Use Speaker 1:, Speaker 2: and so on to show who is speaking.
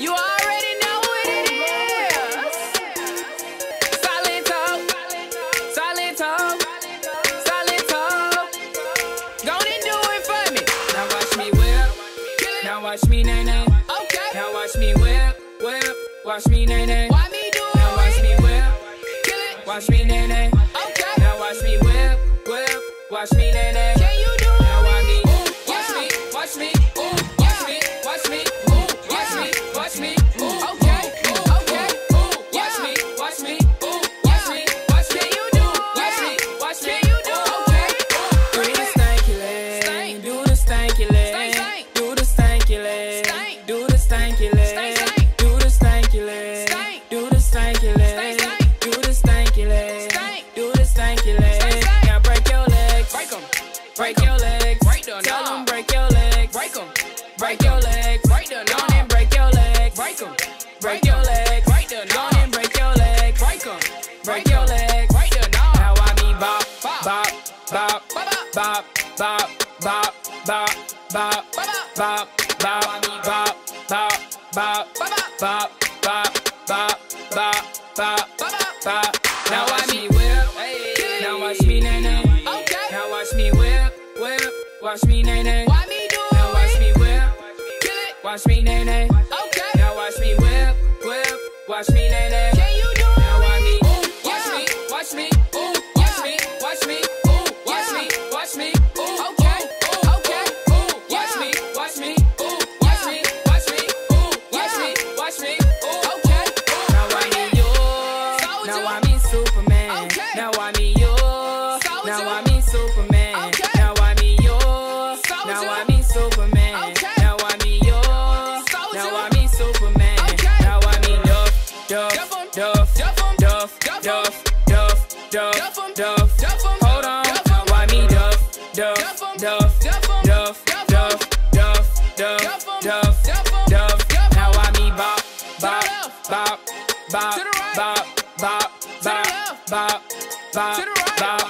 Speaker 1: You already know what it is. Silento, Silento, Silento. Go and do it for me. Now watch me whip. Now watch me nae nae. Okay. Now watch me whip, whip. Watch me nae nae. Why me do it? Now watch me whip. Kill it. Watch me nae nae. Okay. Now watch me whip, whip. Watch me nae nae. Can you do it? Now watch me. Watch me. Watch me. Watch me. Watch me. Watch me. Watch me. Okay. Okay. Watch me. Watch me. Watch me. Watch me. Can you do it? Watch me. Watch me. Can you do it? Okay. Do the stanky leg. Do the stanky leg. Do the stanky leg. Do the stanky leg. Do the stanky leg. Do the stanky leg. Do the stanky leg. Do the stanky leg. Now break your legs. Break them. Break your legs. Tell them break your legs. Break them. Break your legs. Down and break your legs. Break them. Break your legs. Down and break your legs. Break them. Break your legs. Now I me bop, bop, bop, bop, bop, bop, bop, bop, bop, bop. I me bop, bop, bop, bop, bop, bop, bop, bop, bop. Now watch me whip. Now watch me nae nae. Okay. Now watch me whip, whip. Watch me nae nae. Why me do it? Now watch me whip. Kill it. Watch me nae nae. Okay. Now watch me whip, whip. Watch me nae nae. Can you do it? Now watch me. Watch me. Watch me. Watch me. Watch me. Watch me. Watch me. Okay. Okay. Watch me. Watch me. Watch me. Watch me. Watch me. Watch me. Okay. Now I me yours. Now I me Superman. Now I me yours. Now I me Superman. Now I me yours. Now I me Superman. Now I me yours. Now I me Superman. Now I me Duff, Duff, Duff, Duff, Duff, Duff, Duff, Duff. Hold on. Now I me Duff, Duff, Duff, Duff, Duff, Duff, Duff, Duff, Duff. Now I me bop, bop, bop, bop, bop, bop, bop, bop, bop, bop.